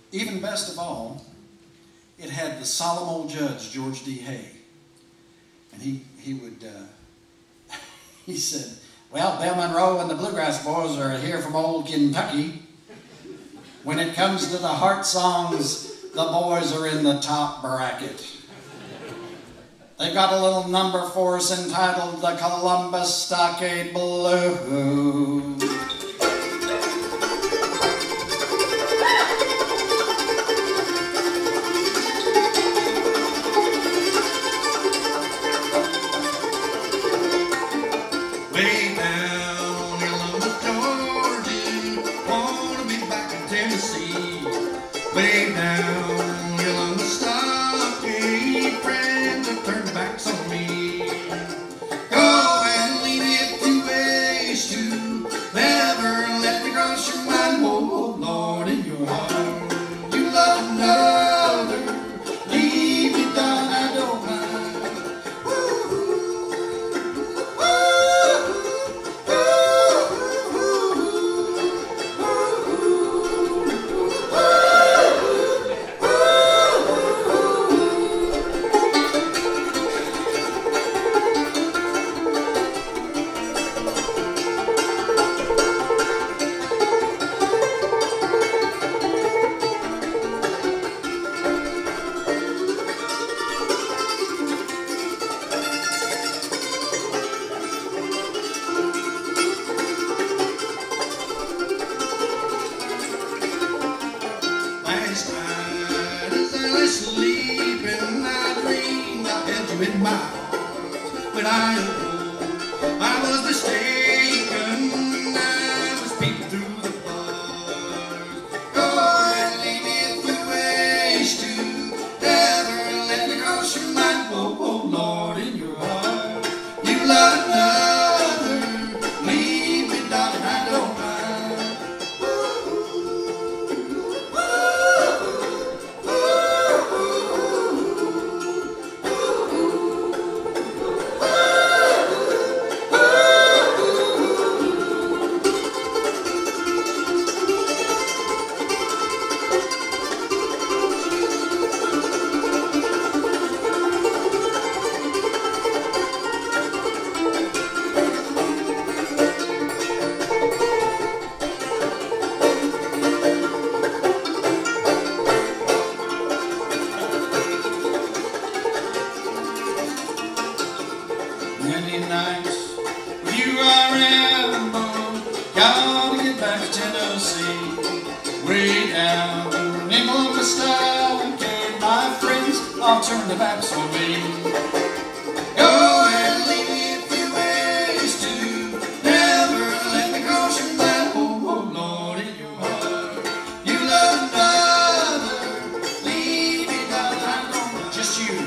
even best of all, it had the solemn old judge, George D. Hay. And he would, he said, well, Bill Monroe and the Bluegrass Boys are here from old Kentucky. When it comes to the heart songs, the boys are in the top bracket. They've got a little number for us entitled the Columbus Stockade Blues. Way down in Columbus, Georgia, wanna be back in Tennessee. Way down in Columbus, Stockade, friends have turned backs on me. Go and leave it to waste you, never let me cross your mind. Oh, Lord, in your heart, you love another, leave me down, I don't mind. Last night as I lay sleeping, I dreamed I had you in my arms. When I awoke, I was mistaken. I was peeping through the bars. Go and leave me to waste you, never let me cross your mind. Oh, oh, Lord, in your heart, you love another, leave me, darling, I don't mind. Many nights with you I ramble, gotta get back to Tennessee. Way down in Columbus Stockade, my friends all turn their backs on me. Go and leave me if you waste to, never let me cross your mind. Oh, oh, Lord, in your heart, you love another, leave me, darling, I don't know, just you.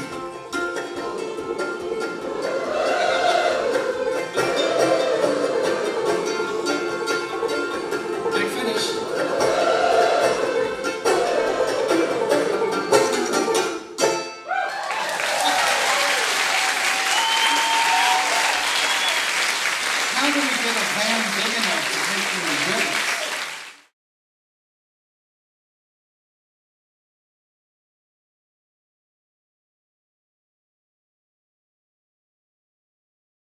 How do we get a band big enough to take you to Newberry?